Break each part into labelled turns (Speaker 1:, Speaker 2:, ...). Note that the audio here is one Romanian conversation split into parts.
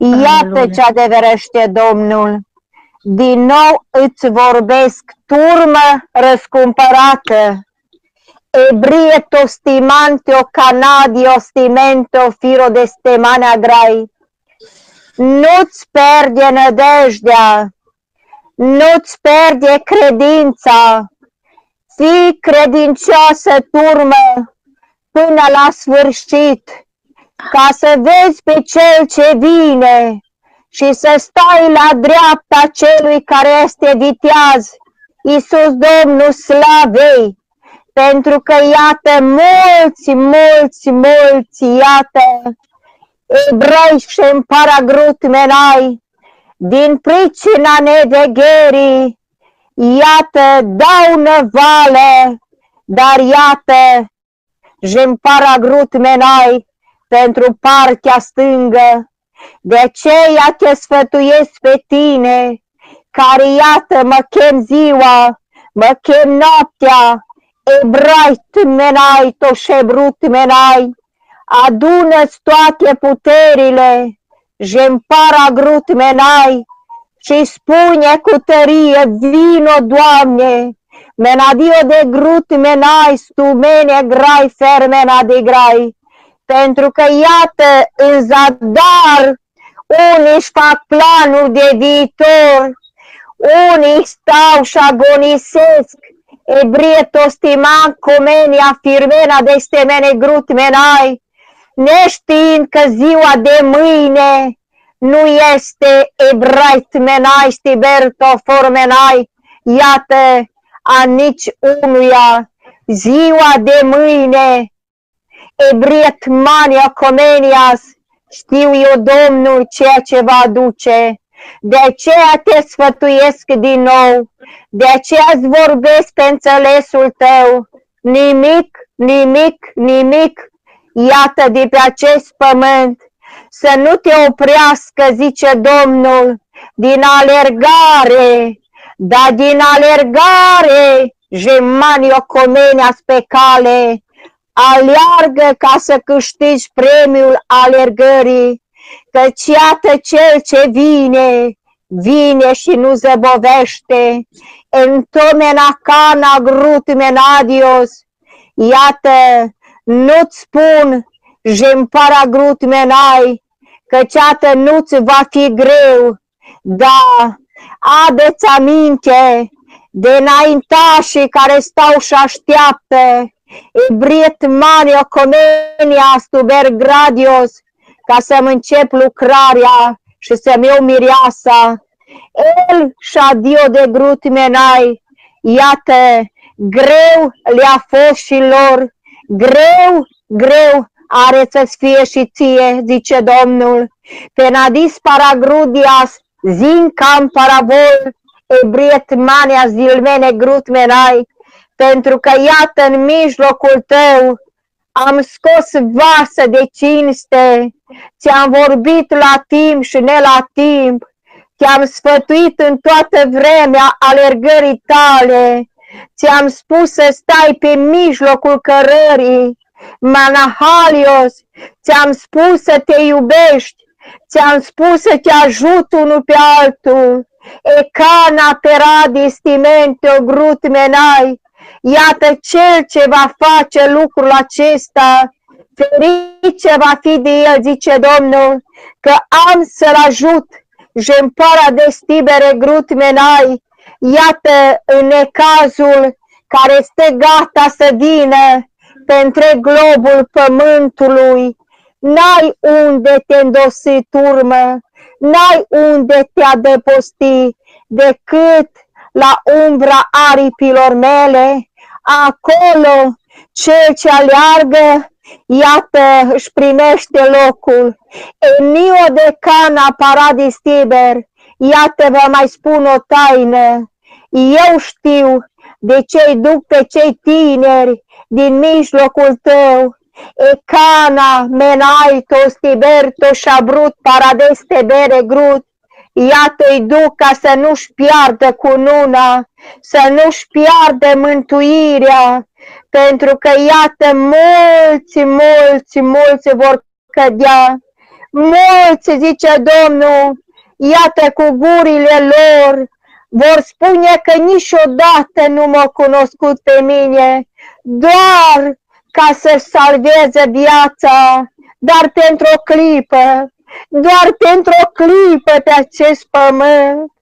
Speaker 1: Iată ce adeverește Domnul. Din nou îți vorbesc, turmă răscumpărată. Ebrieto stimante o canadio stimento firo de stemane grai. Nu-ți pierde nădejdea, nu-ți pierde credința, fii credincioasă, turmă, până la sfârșit, ca să vezi pe cel ce vine și să stai la dreapta celui care este viteaz, Iisus Domnul slavei, pentru că iată mulți, iată, ebrei și în paragrut menai, din pricina nevegherii, iată, dau năvală, dar iată, și-n paragrut menai, pentru partea stângă. De aceea te sfătuiesc pe tine, care iată mă chem ziua, mă chem noaptea, ebrait menai, toșebrut menai, adună-ți toate puterile, și-n paragrut menai, și spune cu tărie, vino, Doamne, menadio de grut menai, stumene grai, fermena de grai, pentru că iată în zadar unii își fac planuri de viitor, unii stau și agonisesc, ebrieto stiman comenia firmena de stemene grut menai, neștiind că ziua de mâine nu este ebrait menai, stiberto formenai, iată a nici unuia, ziua de mâine, ebriet mania comenias, știu eu, Domnul, ceea ce va aduce. De aceea te sfătuiesc din nou, de aceea îți vorbesc pe înțelesul tău, nimic, iată de pe acest pământ, să nu te oprească, zice Domnul, din alergare, dar din alergare, gemani-o comenia pe cale, aleargă ca să câștigi premiul alergării, căci iată cel ce vine și nu zăbovește, entomena cana grut menadios, iată, nu-ți spun, jempara grut menai, căci iată nu-ți va fi greu, da, adu-ți aminte de înaintașii care stau și așteaptă, ebriet manio comenia stubergradios, ca să-mi încep lucrarea și să-mi iau mireasa. El și-adio de grut menai, iată, greu le-a fost și lor, greu are să-ți fie și ție, zice Domnul. Penadis paragrudias, zin cam paravol, ebriet mania zilmene grut menai, pentru că iată în mijlocul tău am scos vasă de cinste, ți-am vorbit la timp și ne la timp, te-am sfătuit în toată vremea alergării tale, ți-am spus să stai pe mijlocul cărării, manahalios, ți-am spus să te iubești, ți-am spus să te ajut unul pe altul, ecana peradis timento grut menai, iată cel ce va face lucrul acesta, ferice va fi de el, zice Domnul, că am să-l ajut, jempara de stibere grut menai, iată în necazul care este gata să vină pe întreg globul pământului, n-ai unde te îndosi, turmă, n-ai unde te adăposti, decât la umbra aripilor mele, acolo cel ce aleargă, iată, își primește locul. Enio de cana paradis tiber, iată vă mai spun o taină, eu știu de ce-i duc pe cei tineri din mijlocul tău, ecana, menaito, stiberto, șabrut, paradeste, bere, grut, iată-i duc ca să nu-și piardă cununa, să nu-și piardă mântuirea, pentru că iată mulți vor cădea, mulți, zice Domnul, iată cu gurile lor, vor spune că niciodată nu m-au cunoscut pe mine, doar ca să-și salveze viața, dar pentru o clipă, doar pentru o clipă pe acest pământ.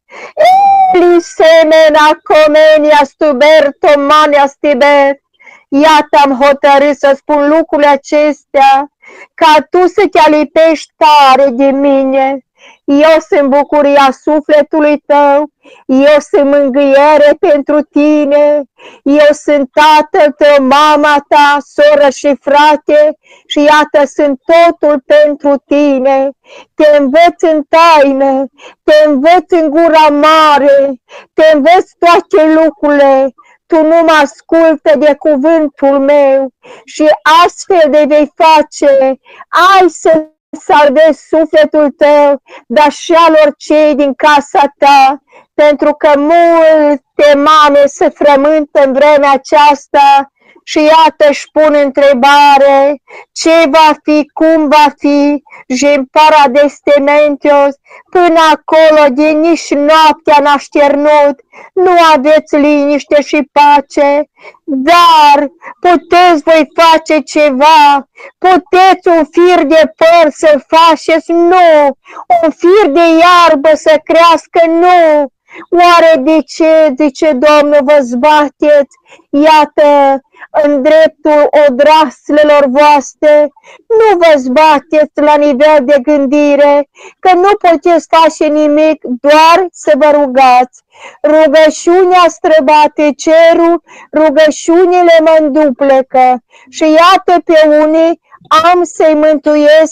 Speaker 1: Eli semena comenia stuberto mania stibet. Iată am hotărât să spun lucrurile acestea, ca tu să te alipești tare de mine. Eu sunt bucuria sufletului tău, eu sunt mângâiere pentru tine, eu sunt tatăl tău, mama ta, soră și frate și iată sunt totul pentru tine. Te învăț în taină, te învăț în gura mare, te învăț toate lucrurile. Tu nu mă ascultă de cuvântul meu și astfel de vei face, ai să salvezi sufletul tău, dar și alor cei din casa ta, pentru că multe mame se frământă în vremea aceasta și iată își pun întrebare, ce va fi, cum va fi, și în paradestementios, până acolo de nici noaptea n-a șternut, nu aveți liniște și pace, dar puteți voi face ceva, puteți un fir de păr să faceți, nu, un fir de iarbă să crească, nu. Oare de ce, zice Domnul, vă zbateți, iată, în dreptul odraslelor voastre, nu vă zbateți la nivel de gândire, că nu puteți face nimic, doar să vă rugați. Rugăciunea străbate cerul, rugăciunile mă înduplecă și iată pe unii am să-i mântuiesc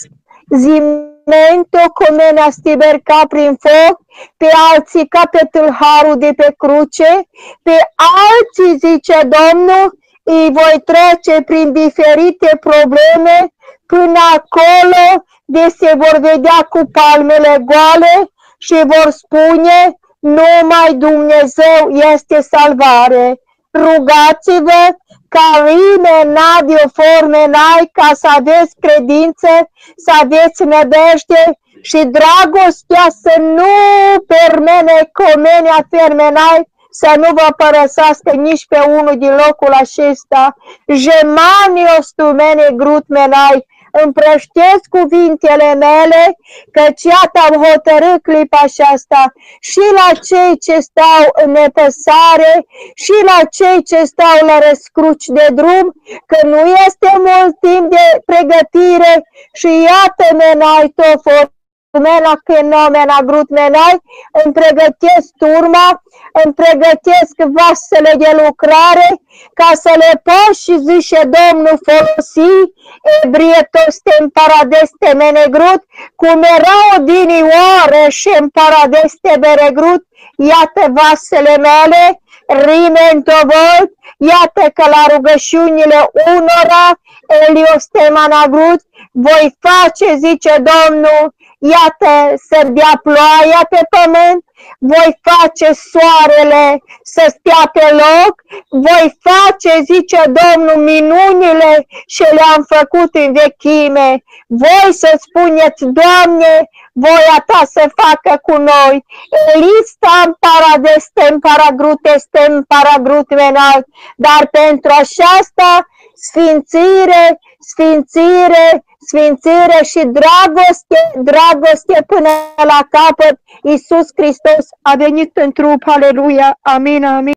Speaker 1: zimento comenea stiber ca prin foc, pe alții ca pe tâlharul de pe cruce, pe alții, zice Domnul, îi voi trece prin diferite probleme până acolo de se vor vedea cu palmele goale și vor spune numai Dumnezeu este salvare. Rugați-vă ca rime formenai, ca să aveți credință, să aveți nădejde și dragostea să nu permene comenia fermenai, să nu vă părăsească nici pe unul din locul acesta. Gemanios tu mene grutmenai, împrăștesc cuvintele mele, căci iată am hotărât clipa aceasta și la cei ce stau în nepăsare și la cei ce stau la răscruci de drum, că nu este mult timp de pregătire și iată menai tofor. Mena fenomena grutmenai, îmi pregătesc turma, îmi pregătesc vasele de lucrare, ca să le poți și zice Domnul folosi, ebrietos în paradeste menegrut, cum era odinioară și în paradeste beregrut, iată vasele mele, rime întovolt, iată că la rugăciunile unora, eliostemanagrut, voi face, zice Domnul, iată să dea ploaia pe pământ, voi face soarele să stea pe loc, voi face, zice Domnul, minunile ce le-am făcut în vechime. Voi să spuneți, Doamne, voia ta să facă cu noi. Elista în paradestem, paragrutestem, paragrutmenal, dar pentru aceasta sfințire, sfințire, sfințire și dragoste, dragoste până la capăt. Iisus Hristos a venit în trup, aleluia, amin, amin.